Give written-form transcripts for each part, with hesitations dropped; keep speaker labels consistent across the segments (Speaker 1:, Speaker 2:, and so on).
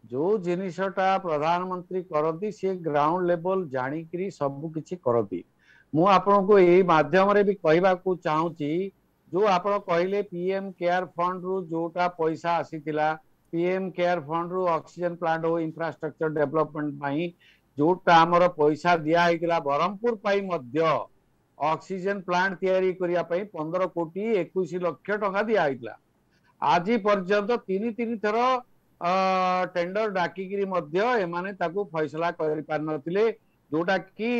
Speaker 1: जो जिनिसटा प्रधानमंत्री करती सी ग्राउंड लेवल जाणिकी सब किछि करती। मु आपन को यही माध्यम रे भी कहबा को चाहूची जो आपण कहले पीएम केयर फंड रु जोटा पैसा आसीतिला पीएम केयर फंड रु ऑक्सीजन प्लांट हो इंफ्रास्ट्रक्चर डेवलपमेंट पाई जोटा हमर पैसा दिया हैतिला बरहमपुर पाई मध्य ऑक्सीजन प्लांट तैयारी करिया पाई 15 कोटी 21 लक्ष टका दिया हैतिला। आज पर्यंत तीन तीन थर टेंडर डाकिकी फैसला कर पार नथिले जोटा कि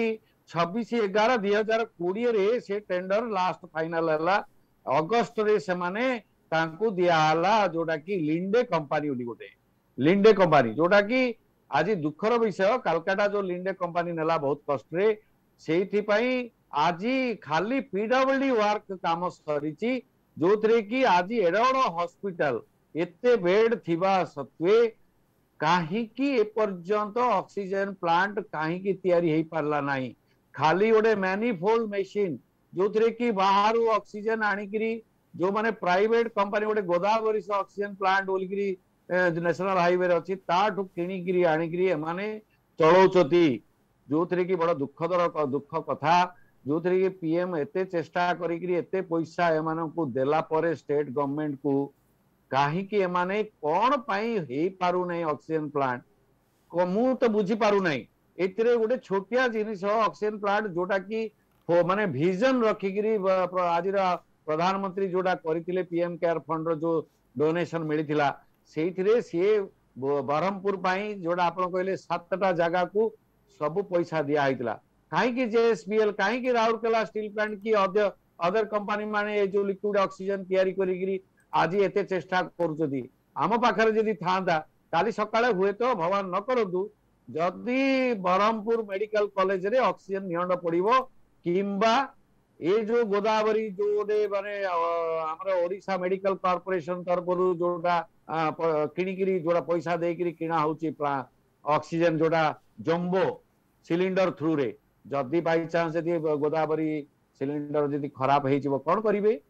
Speaker 1: 26/11/2020 से टेंडर लास्ट फाइनल है अगस्त रे से माने तांकू दियाला जोटा कि लिंडे कंपनी गोटे लिंडे कंपनी जोटा कि आज दुखर विषय कालकाटा जो लिंडे कंपनी नेला बहुत कष्ट रे से आज खाली पीडब्ल्यूडी वर्क काम सरी जो थे कि आज एड हॉस्पिटल एते बेड थिबा सत्वे काहींकी एपर्यंत ऑक्सीजन प्लांट काहींकी तैयारी हेई पारला नाही। खाली गोटे मैनिफोल्ड मशीन जो थे कि बाहर ऑक्सीजन आनिकरी जो माने प्राइवेट कंपनी गोटे गोदावरी से ऑक्सीजन प्लांट बोलिकरी नेशनल हाईवे अच्छी ताठू किणिकी आनिकरी एमाने चलौचती जो थे कि बड़ दुख कथा जो थे कि पीएम एते चेष्टा करिकरी एते पैसा एमानकू देला परे स्टेट गवर्नमेंट को काहींकी एमाने कौन पाई हे पारु नहीं ऑक्सीजन प्लांट को मु तो बुझी पारु नहीं एतिरे गोटे छोटिया जिनिस ऑक्सीजन प्लांट जोटा कि माने विजन रखिकरी आज प्रधानमंत्री जोटा करथिले पीएम केयर फंड जो डोनेशन मिलिथिला सेइथिरे से बरहमपुर पाई जोटा आपण कहले 7टा जगह को सब पैसा दिया हैतिला काहींकी जेएसपीएल काहींकी राउरकेला स्टील प्लांट की अदर कंपनी माने जो लिक्विड ऑक्सीजन तैयारी करिकरी आज एते चेष्टा करुचती आम पाखरे जदि थांता काली सकाळे हुए तो भगवान न करतु जदि बरहमपुर मेडिकल कॉलेज रे ऑक्सीजन नियंड पड़िबो किंबा ये जो गोदावरी जो गोटे माने हमर ओडिशा मेडिकल कॉर्पोरेशन तरफरु जोटा किणिकिरी जोटा पैसा देकिरी किणा होची ऑक्सीजन जोटा जंबो सिलिंडर थ्रू रे जदि बाई चांस यदि गोदावरी सिलिंडर यदि खराब हेइजिबो कोन करिवे